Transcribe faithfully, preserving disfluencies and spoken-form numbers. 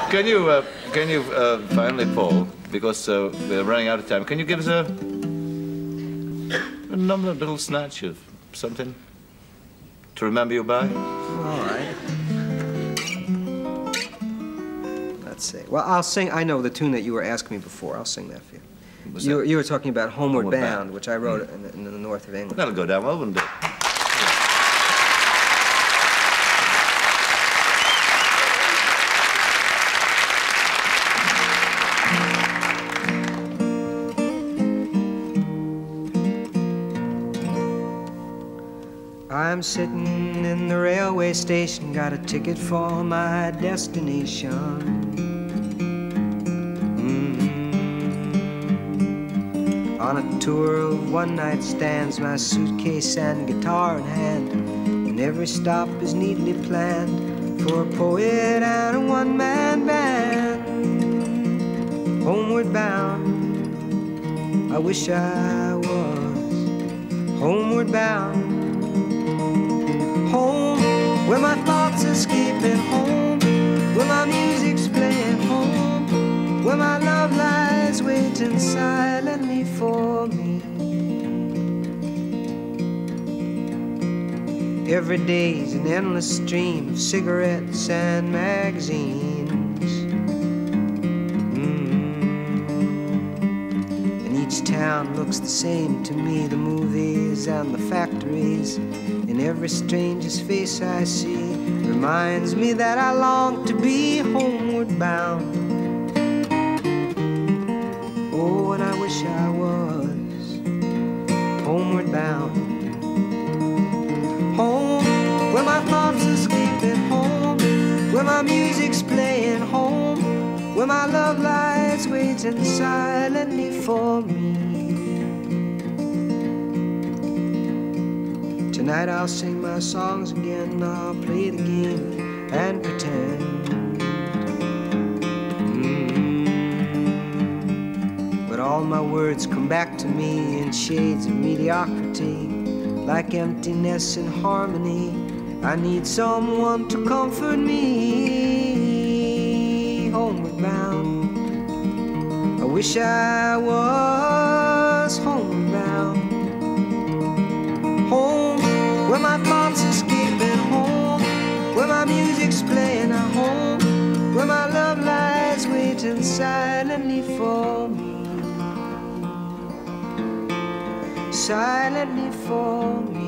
Can you, uh, can you uh, finally, Paul, because uh, we're running out of time, can you give us a, a number, little snatch of something to remember you by? All right. Let's see. Well, I'll sing. I know the tune that you were asking me before. I'll sing that for you. What's You, that? you were talking about Homeward, Homeward Bound, Bound, which I wrote mm. in, the, in the north of England. That'll go down well, wouldn't it? I'm sitting in the railway station, got a ticket for my destination. Mm-hmm. On a tour of one-night stands, my suitcase and guitar in hand, and every stop is neatly planned for a poet and a one-man band. Homeward bound, I wish I was homeward bound. Home, where my thoughts escaping. Home, where my music's playing. Home, where my love lies waiting silently for me. Every day's an endless stream of cigarettes and magazines. Mm-hmm. And each town looks the same to me, the movies and the factories. And every stranger's face I see reminds me that I long to be homeward bound. Oh, and I wish I was homeward bound. Home, where my thoughts escaping. Home, where my music's playing. Home, where my love lies waiting silently for me. Tonight I'll sing my songs again, I'll play the game and pretend. Mm-hmm. But all my words come back to me in shades of mediocrity, like emptiness and harmony. I need someone to comfort me. Homeward bound, I wish I was homeward bound. Home, where my thoughts escaping. Home, where my music's playing. A home, where my love lies waiting silently for me. Silently for me.